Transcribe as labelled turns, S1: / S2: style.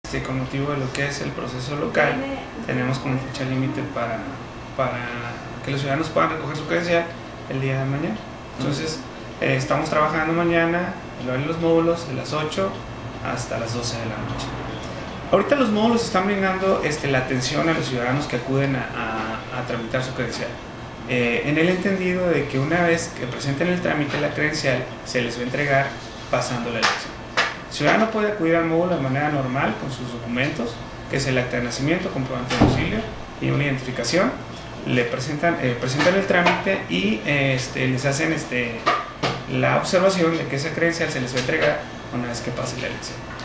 S1: con motivo de lo que es el proceso local, tenemos como fecha límite para que los ciudadanos puedan recoger su credencial el día de mañana. Entonces, estamos trabajando mañana en los módulos de las 8 hasta las 12 de la noche. Ahorita los módulos están brindando la atención a los ciudadanos que acuden a tramitar su credencial. En el entendido de que una vez que presenten el trámite de la credencial, se les va a entregar pasando la elección. El ciudadano puede acudir al módulo de manera normal con sus documentos, que es el acta de nacimiento, comprobante de domicilio y una identificación. Le presentan el trámite y les hacen la observación de que esa credencial se les va a entregar una vez que pase la elección.